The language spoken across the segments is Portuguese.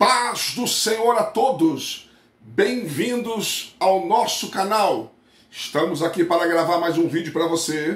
Paz do Senhor a todos, bem-vindos ao nosso canal. Estamos aqui para gravar mais um vídeo para você.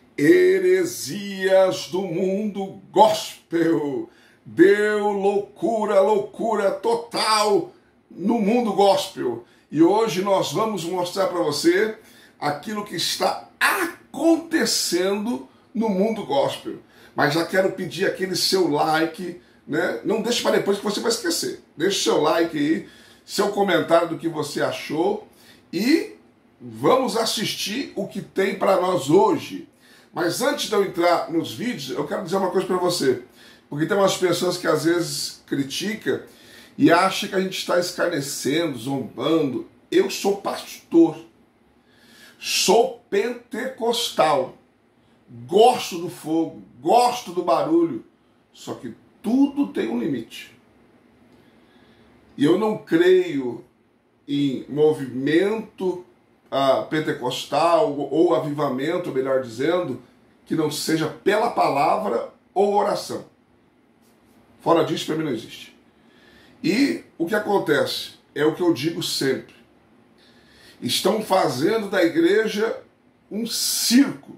Heresias do mundo gospel. Deu loucura total no mundo gospel. E hoje nós vamos mostrar para você aquilo que está acontecendo no mundo gospel. Mas já quero pedir aquele seu like, né? Não deixe para depois que você vai esquecer. Deixe seu like aí, seu comentário do que você achou e vamos assistir o que tem para nós hoje. Mas antes de eu entrar nos vídeos, eu quero dizer uma coisa para você. Porque tem umas pessoas que às vezes criticam e acham que a gente está escarnecendo, zombando. Eu sou pastor, sou pentecostal, gosto do fogo, gosto do barulho, só que tudo tem um limite. E eu não creio em movimento pentecostal ou avivamento, melhor dizendo, que não seja pela palavra ou oração. Fora disso, para mim não existe. E o que acontece é o que eu digo sempre. Estão fazendo da igreja um circo,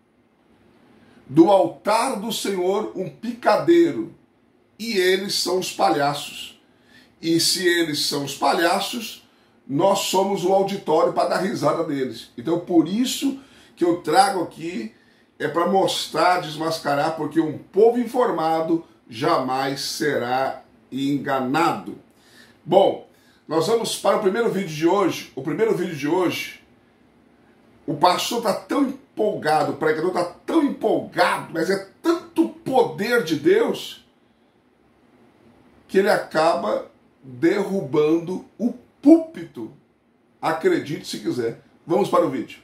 do altar do Senhor um picadeiro, e eles são os palhaços. E se eles são os palhaços, nós somos o auditório para dar risada deles. Então por isso que eu trago aqui, é para mostrar, desmascarar, porque um povo informado jamais será enganado. Bom, nós vamos para o primeiro vídeo de hoje. O primeiro vídeo de hoje, o pastor está tão empolgado, o pregador está tão empolgado, mas é tanto poder de Deus, que ele acaba derrubando o púlpito. Acredite se quiser. Vamos para o vídeo.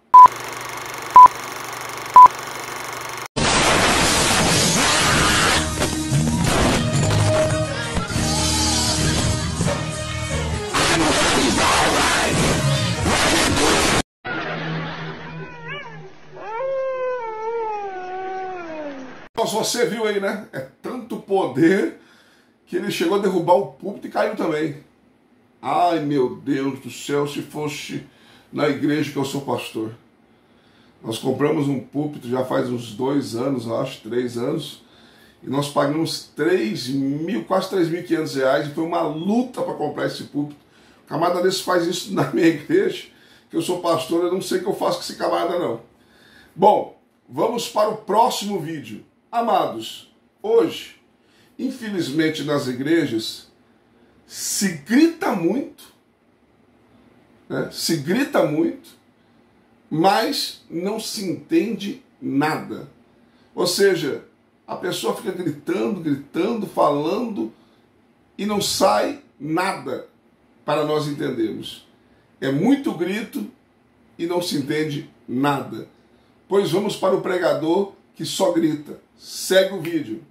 Você viu aí, né? É tanto poder que ele chegou a derrubar o púlpito e caiu também. Ai, meu Deus do céu, se fosse na igreja que eu sou pastor. Nós compramos um púlpito já faz uns 2 anos, eu acho, 3 anos, e nós pagamos quase 3.500 reais, e foi uma luta para comprar esse púlpito. O camarada desse faz isso na minha igreja, que eu sou pastor, eu não sei o que eu faço com esse camarada não. Bom, vamos para o próximo vídeo. Amados, hoje, infelizmente nas igrejas, se grita muito, né? Se grita muito, mas não se entende nada. Ou seja, a pessoa fica gritando, falando, e não sai nada para nós entendermos. É muito grito e não se entende nada. Pois vamos para o pregador que só grita. Segue o vídeo.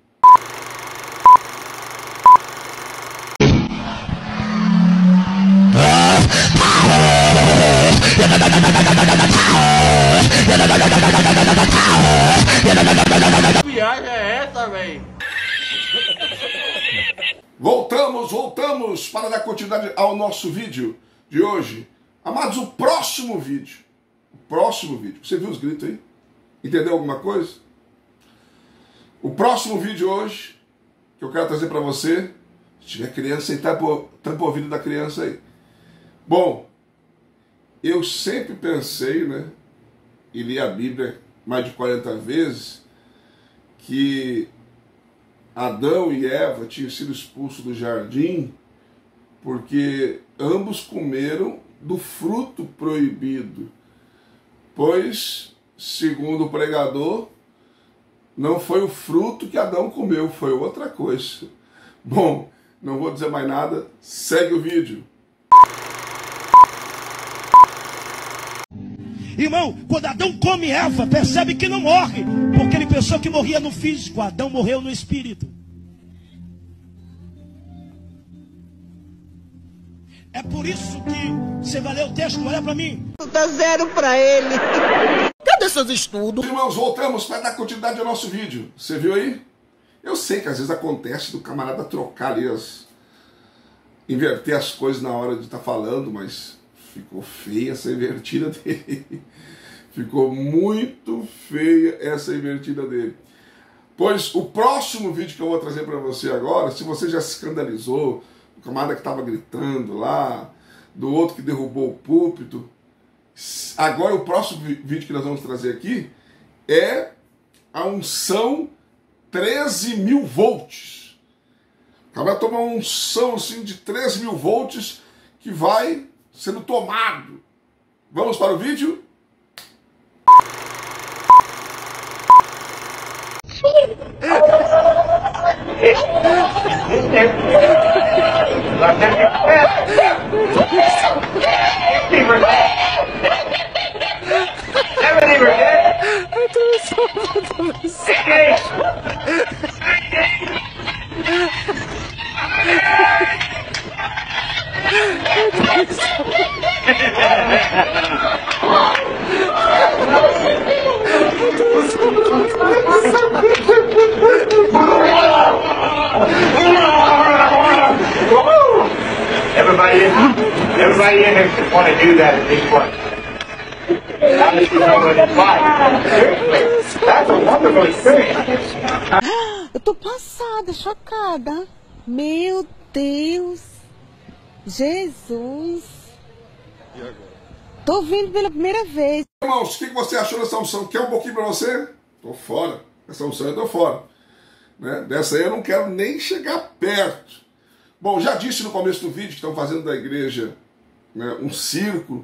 Que viagem é essa, velho? Voltamos para dar continuidade ao nosso vídeo de hoje. Amados, o próximo vídeo. Você viu os gritos aí? Entendeu alguma coisa? O próximo vídeo hoje, que eu quero trazer para você, se tiver criança, aí tampa o ouvido da criança aí. Bom, eu sempre pensei, né, e li a Bíblia mais de 40 vezes, que Adão e Eva tinham sido expulsos do jardim porque ambos comeram do fruto proibido. Pois, segundo o pregador, não foi o fruto que Adão comeu, foi outra coisa. Bom, não vou dizer mais nada, segue o vídeo. Irmão, quando Adão come Eva, percebe que não morre, porque ele pensou que morria no físico. Adão morreu no espírito. É por isso que você vai ler o texto, olha para mim. Dá 0 para ele. Cadê seus estudos? Irmãos, voltamos para dar continuidade ao nosso vídeo. Você viu aí? Eu sei que às vezes acontece do camarada trocar ali inverter as coisas na hora de estar falando, mas ficou feia essa invertida dele. Ficou muito feia essa invertida dele. Pois o próximo vídeo que eu vou trazer para você agora, se você já se escandalizou, o camarada que estava gritando lá, do outro que derrubou o púlpito, agora o próximo vídeo que nós vamos trazer aqui é a unção 13.000 volts. O camarada toma uma unção assim de 13.000 volts que vai sendo tomado. Vamos para o vídeo? Everybody in here should want to do that at least once. Now that you know what it's like. Seriously, that's a wonderful experience. Eu tô passada, chocada. Meu Deus. Jesus. E agora? Tô vindo pela primeira vez. Irmãos, o que você achou dessa unção? Quer um pouquinho para você? Tô fora. Essa unção eu tô fora. Né? Dessa aí eu não quero nem chegar perto. Bom, já disse no começo do vídeo que estão fazendo da igreja, né, um circo,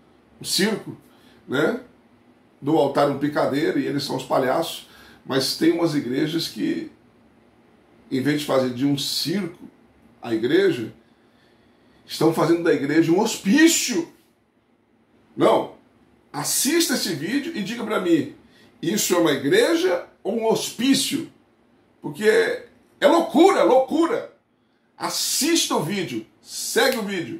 né, do altar um picadeiro, e eles são os palhaços, mas tem umas igrejas que, em vez de fazer de um circo a igreja, estão fazendo da igreja um hospício. Não, assista esse vídeo e diga para mim, isso é uma igreja ou um hospício? Porque é loucura, loucura. Assista o vídeo, segue o vídeo.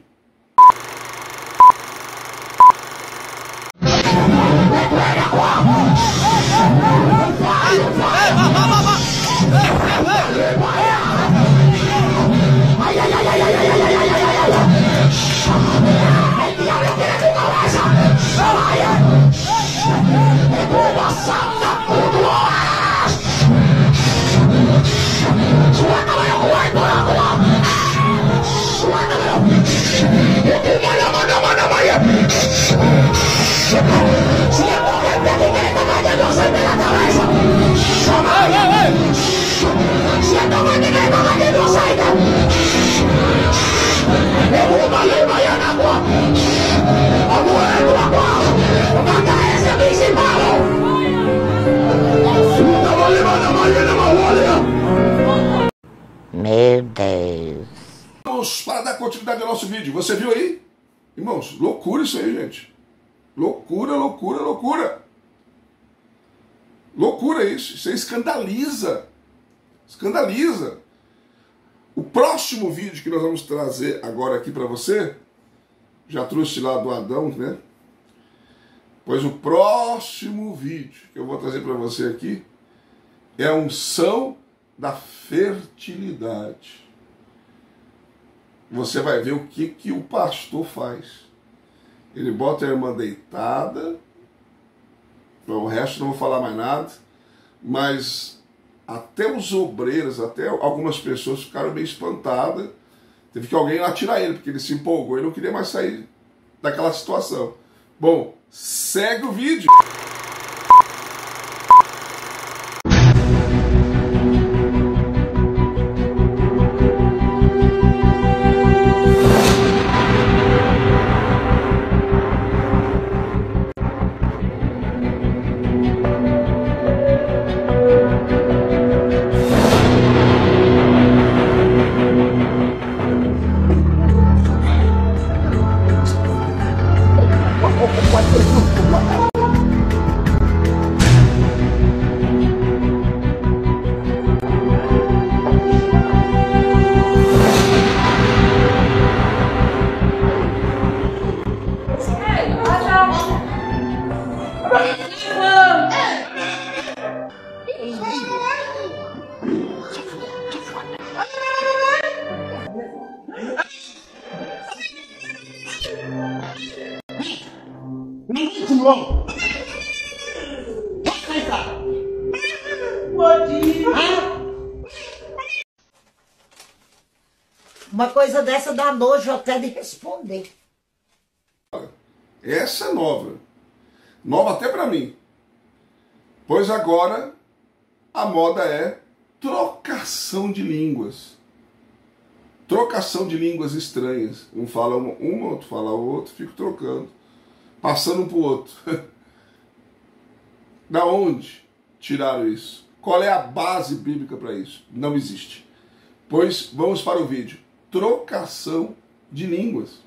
Meu Deus. Vamos para dar continuidade ao nosso vídeo. Você viu aí? Irmãos, loucura isso aí, gente. Loucura, loucura, loucura. Loucura isso. Isso aí escandaliza. Escandaliza. O próximo vídeo que nós vamos trazer agora aqui para você, já trouxe lá do Adão, né? Pois o próximo vídeo que eu vou trazer para você aqui é a unção da fertilidade. Você vai ver o que o pastor faz. Ele bota a irmã deitada, o resto não vou falar mais nada, mas até os obreiros, até algumas pessoas ficaram meio espantadas. Teve que alguém lá tirar ele, porque ele se empolgou e não queria mais sair daquela situação. Bom, segue o vídeo. João. Uma coisa dessa dá nojo até de responder. Essa é nova. Nova até para mim. Pois agora a moda é trocação de línguas. Trocação de línguas estranhas. Um fala uma, outro fala outro, fico trocando. Passando um pro outro. Da onde tiraram isso? Qual é a base bíblica para isso? Não existe. Pois vamos para o vídeo. Trocação de línguas.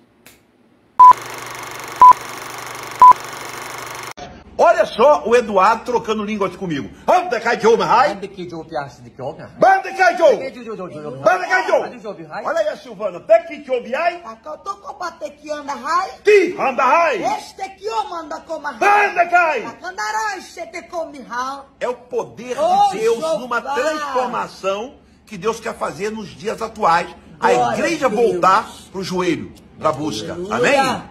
Olha só o Eduardo trocando línguas comigo. Olha aí a Silvana. É o poder de Deus numa transformação que Deus quer fazer nos dias atuais. A igreja voltar para o joelho, para a busca. Amém?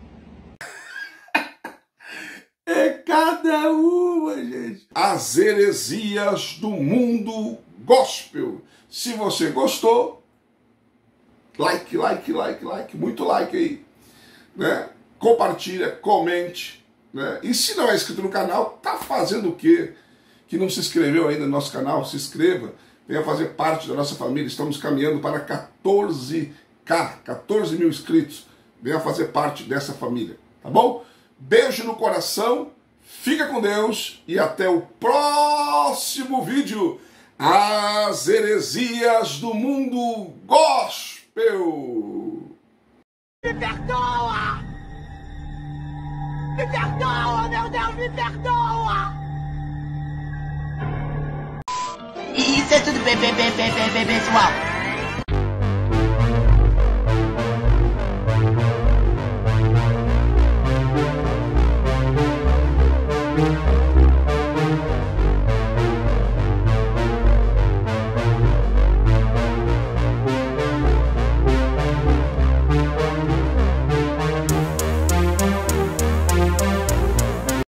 É cada uma, gente. As heresias do mundo gospel. Se você gostou, like, muito like aí, né? Compartilha, comente, né? E se não é inscrito no canal, tá fazendo o quê? Que não se inscreveu ainda no nosso canal, se inscreva, venha fazer parte da nossa família. Estamos caminhando para 14 mil inscritos. Venha fazer parte dessa família, tá bom? Beijo no coração, fica com Deus e até o próximo vídeo. As heresias do mundo gospel. Me perdoa! Me perdoa, meu Deus, me perdoa! Isso é tudo bem, pessoal.